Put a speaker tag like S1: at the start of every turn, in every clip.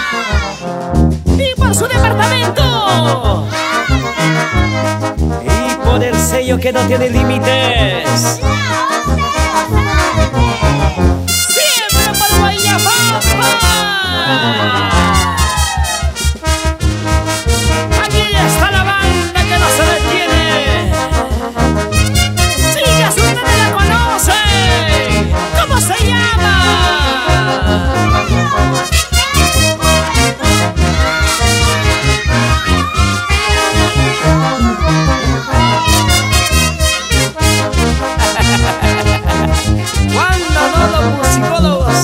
S1: y por su departamento y por el sello que no tiene límites. Siempre por Guayabamba. Aquí está la banda que no se detiene. Siga, si usted la conoce. ¿Cómo se llama? Cuando no los musicólogos,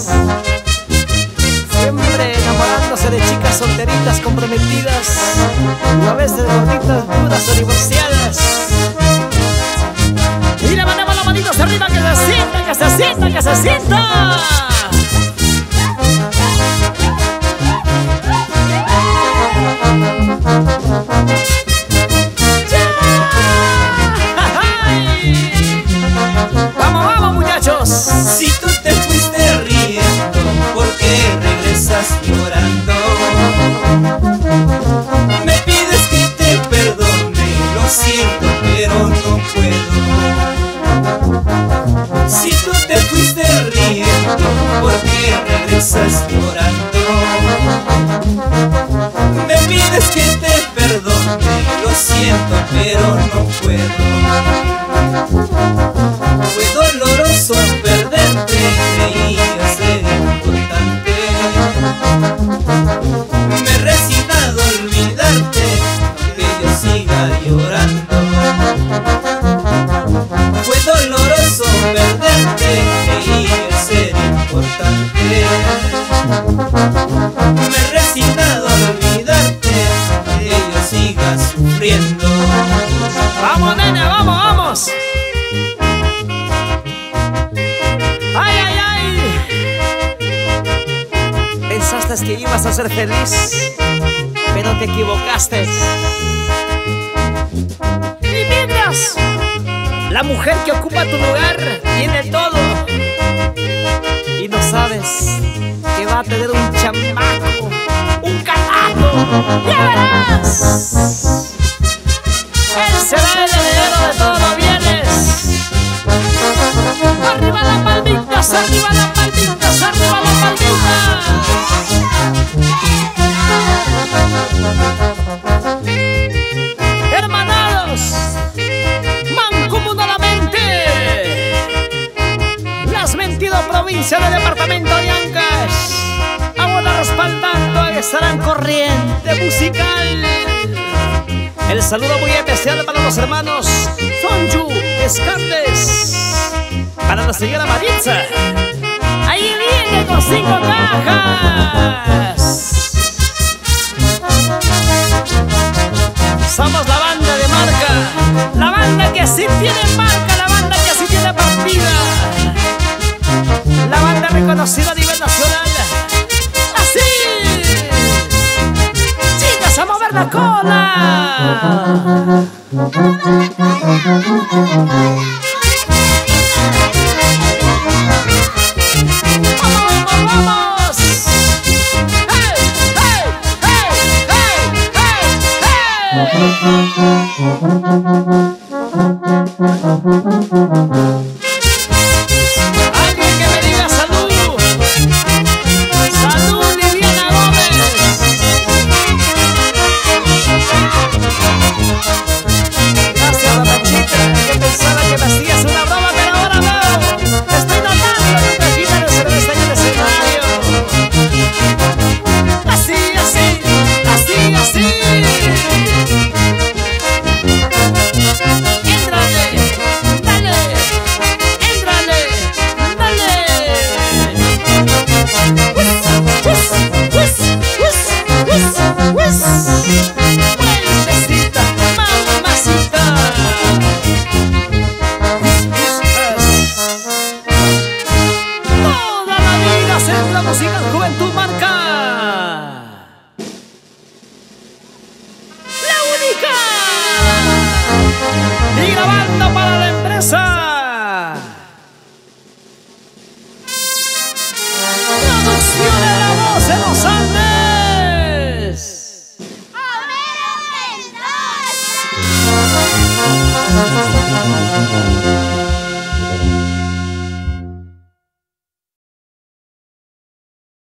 S1: siempre enamorándose de chicas solteritas comprometidas, y a veces de gorditas duras o divorciadas. Y levantemos las manitos arriba, que se sienta, que se sienta, que se sienta.
S2: Si tú te fuiste riendo, ¿por qué regresas llorando? Me pides que te perdone, lo siento, pero no puedo. Si tú te fuiste riendo, ¿por qué regresas llorando? Me pides que te perdone, lo siento, pero no puedo. Fue doloroso perderte, creía ser importante. Me he resignado a olvidarte, que yo siga llorando. Fue doloroso perderte, creía ser importante. Me he resignado a olvidarte, que yo siga sufriendo.
S1: ¡Vamos, nena, vamos, vamos! ¡Ay, ay, ay! Pensaste que ibas a ser feliz, pero te equivocaste. Y mientras, la mujer que ocupa tu lugar tiene todo, y no sabes que va a tener un chamaco, un calato. ¡Ya verás! Él será el heredero de todos los bienes. Arriba las palmitas, arriba las palmitas, arriba las palmitas. Hermanados, mancomunadamente, las 22 provincias del departamento de Ancash, ahora respaldando esa gran corriente musical. El saludo muy especial para los hermanos Sonju Escandes, para la señora Maritza. Ahí viene con 5 cajas. Somos la banda de marca, la banda que sí tiene marca, la banda que sí tiene partida, la banda reconocida a nivel nacional. Así, chicas, a mover la cola. ¡Vamos! ¡Hey! ¡Hey! ¡Hey! Alguien que me diga salud. Salud, Liliana Gómez. Gracias, Papachita, que pensaba que me hacías una broma, pero ahora no. Estoy notando que trajiste de cerveza en el escenario. Así, así, así, así. Fuertecita, mamacita. Toda la vida Centro Musical Juventud marca la única. Y grabando para la empresa